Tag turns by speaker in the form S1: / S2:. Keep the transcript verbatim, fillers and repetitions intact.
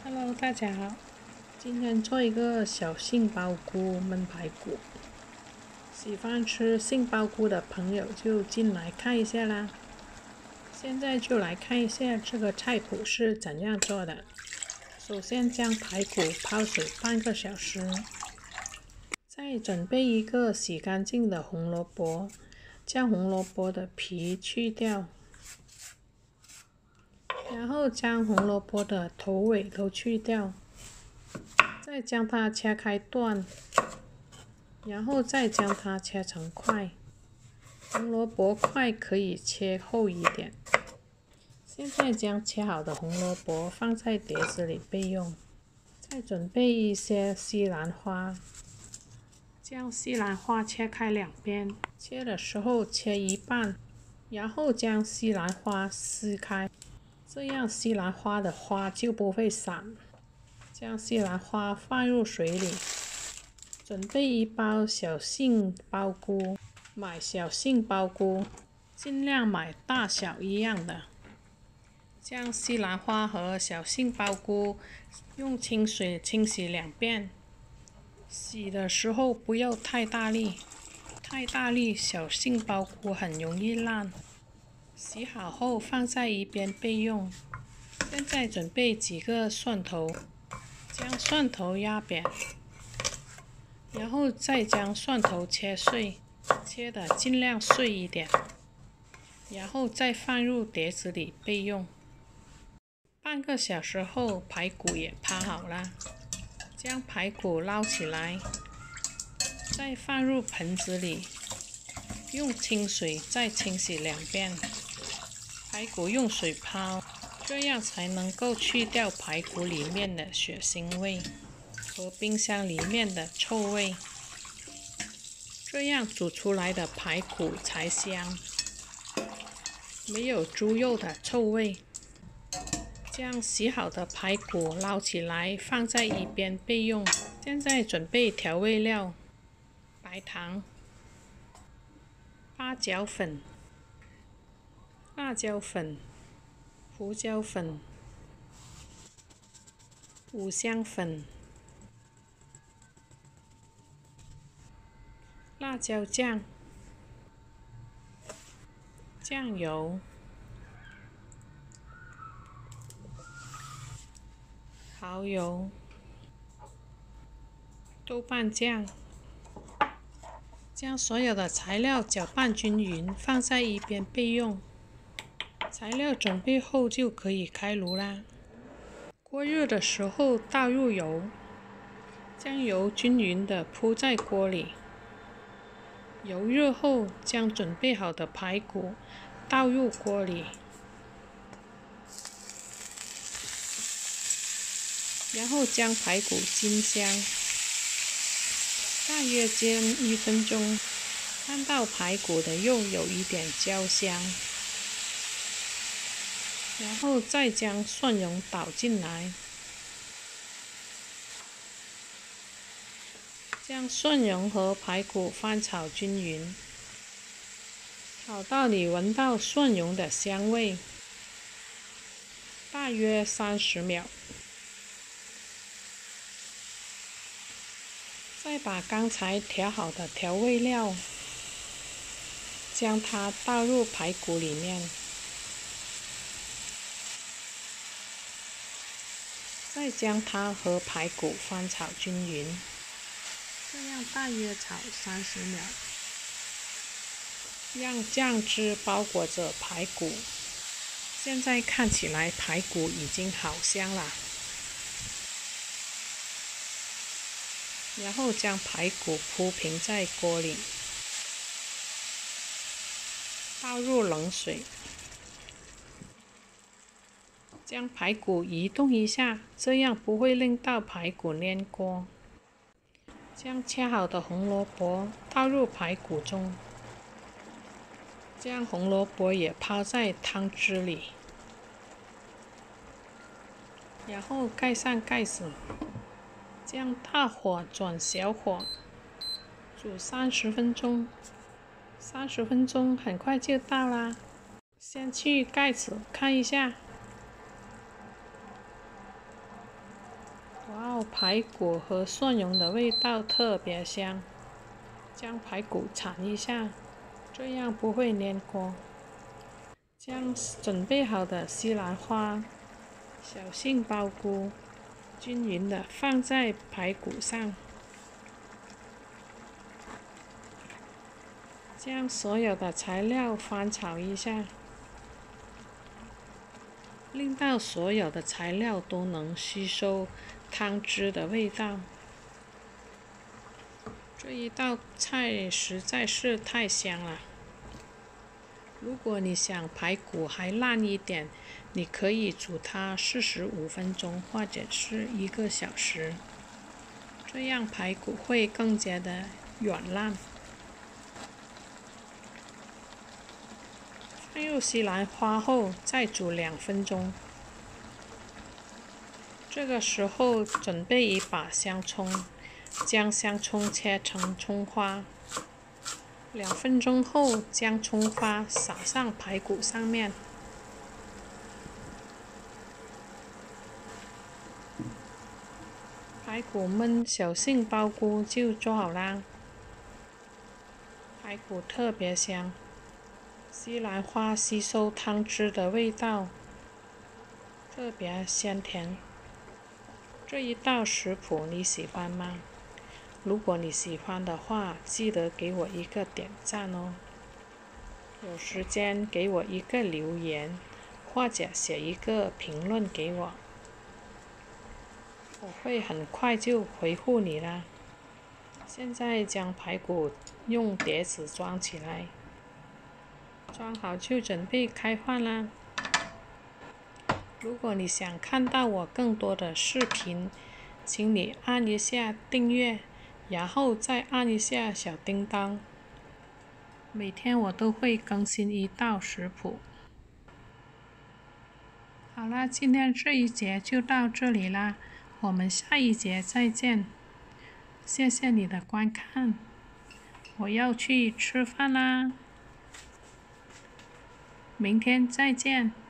S1: Hello，大家好，今天做一个小杏鲍菇焖排骨。喜欢吃杏鲍菇的朋友就进来看一下啦。现在就来看一下这个菜谱是怎样做的。首先将排骨泡水半个小时，再准备一个洗干净的红萝卜，将红萝卜的皮去掉。然后将红萝卜的头尾都去掉，再将它切开段，然后再将它切成块。红萝卜块可以切厚一点。现在将切好的红萝卜放在碟子里备用。再准备一些西兰花，将西兰花切开两边，切的时候切一半，然后将西兰花撕开。这样西兰花的花就不会散。将西兰花放入水里，准备一包小杏鲍菇。买小杏鲍菇，尽量买大小一样的。将西兰花和小杏鲍菇用清水清洗两遍。洗的时候不要太大力，太大力小杏鲍菇很容易烂。洗好后放在一边备用。现在准备几个蒜头，将蒜头压扁，然后再将蒜头切碎，切的尽量碎一点，然后再放入碟子里备用。半个小时后，排骨也泡好了，将排骨捞起来，再放入盆子里，用清水再清洗两遍。排骨用水泡，这样才能够去掉排骨里面的血腥味和冰箱里面的臭味，这样煮出来的排骨才香，没有猪肉的臭味。将洗好的排骨捞起来放在一边备用。现在准备调味料：白糖、八角粉、辣椒粉、胡椒粉、五香粉、辣椒酱、酱油、蚝油、豆瓣酱。将所有的材料搅拌均匀，放在一边备用。材料准备后就可以开炉啦。锅热的时候倒入油，将油均匀地铺在锅里。油热后，将准备好的排骨倒入锅里，然后将排骨煎香，大约煎一分钟。看到排骨的肉有一点焦香，然后再将蒜蓉倒进来，将蒜蓉和排骨翻炒均匀，炒到你闻到蒜蓉的香味，大约三十秒。再把刚才调好的调味料，将它倒入排骨里面，再将它和排骨翻炒均匀，这样大约炒三十秒，让酱汁包裹着排骨。现在看起来排骨已经好香了。然后将排骨铺平在锅里，倒入冷水，将排骨移动一下，这样不会令到排骨粘锅。将切好的红萝卜倒入排骨中，将红萝卜也泡在汤汁里，然后盖上盖子，将大火转小火，煮三十分钟。三十分钟很快就到啦。先去盖子看一下， 哇哦，排骨和蒜蓉的味道特别香。将排骨铲一下，这样不会粘锅。将准备好的西兰花、小杏鲍菇均匀的放在排骨上，将所有的材料翻炒一下，令到所有的材料都能吸收汤汁的味道。这一道菜实在是太香了。如果你想排骨还烂一点，你可以煮它四十五分钟或者是一个小时，这样排骨会更加的软烂。放入西兰花后，再煮两分钟。这个时候准备一把香葱，将香葱切成葱花。两分钟后，将葱花撒上排骨上面。排骨焖小杏鲍菇就做好啦。排骨特别香，西兰花吸收汤汁的味道，特别鲜甜。这一道食谱你喜欢吗？如果你喜欢的话，记得给我一个点赞哦。有时间给我一个留言，或者写一个评论给我，我会很快就回复你啦。现在将排骨用碟子装起来，装好就准备开饭啦。如果你想看到我更多的视频，请你按一下订阅，然后再按一下小叮当。每天我都会更新一道食谱。好啦，今天这一节就到这里啦，我们下一节再见。谢谢你的观看，我要去吃饭啦，明天再见。